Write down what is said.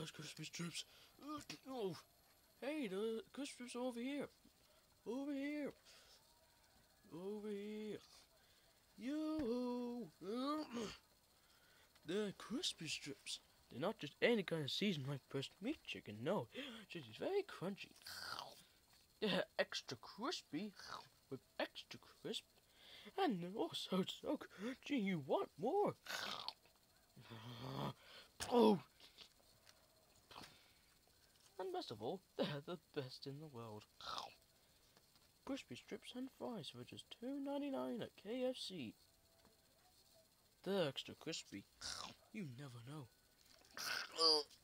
those crispy strips. Oh, hey, the crispy strips are over here. Over here. Over here. Yo! They're crispy strips. They're not just any kind of seasoned like pressed meat chicken, no. It's very crunchy. They're extra crispy with extra crisp. And also so crunchy you want more. Oh! And best of all, they're the best in the world. Crispy strips and fries for just $2.99 at KFC. They're extra crispy. You never know.